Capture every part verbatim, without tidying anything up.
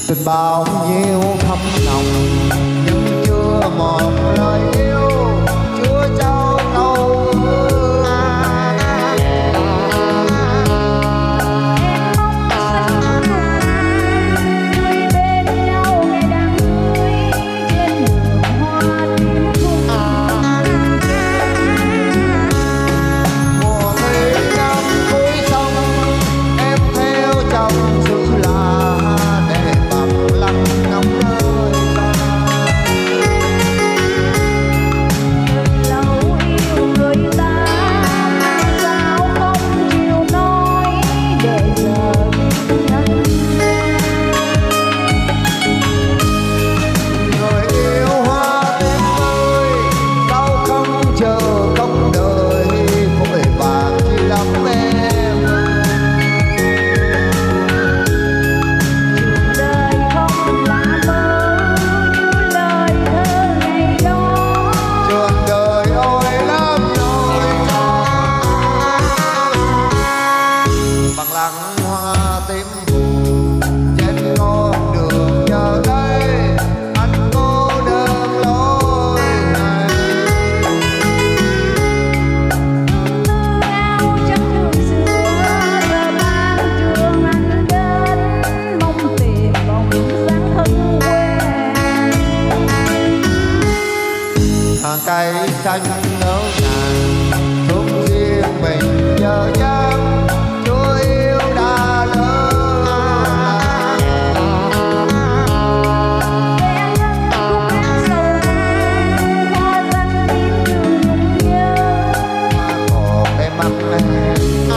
tình bao nhiêu thấm lòng nhưng chưa một lời yêu, chưa trao câu cây xanh ngỡ ngàng thuốc riêng mình giờ dáng chúa yêu đã lỡ còn cái mắt em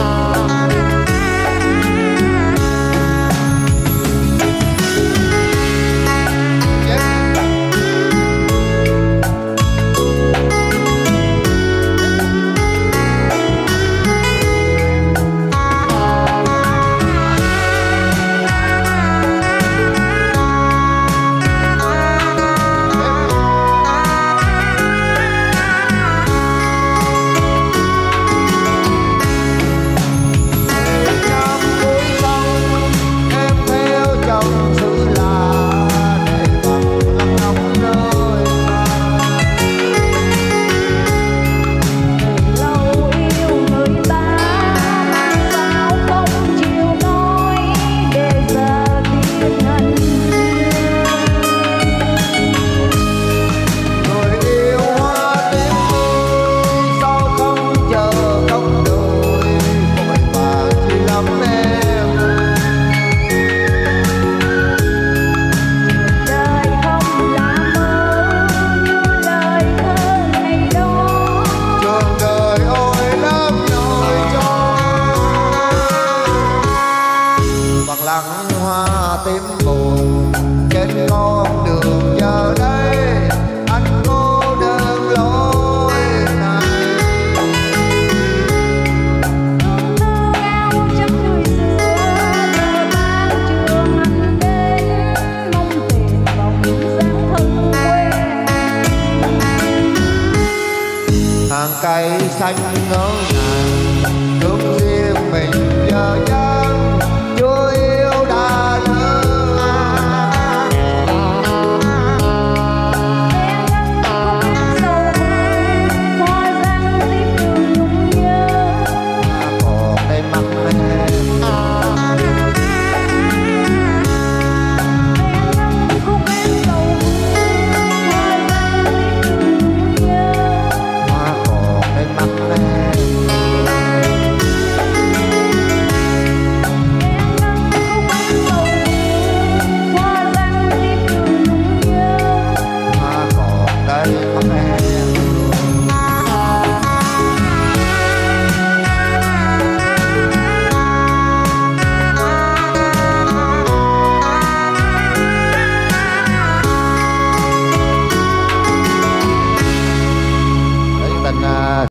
lắng hoa tím buồn trên con đường giờ đây anh cô đơn lối này. Thương thương áo trắng người xưa giờ bao trường anh đến mong tìm vòng dáng thân quen. Hàng cây xanh ngỡ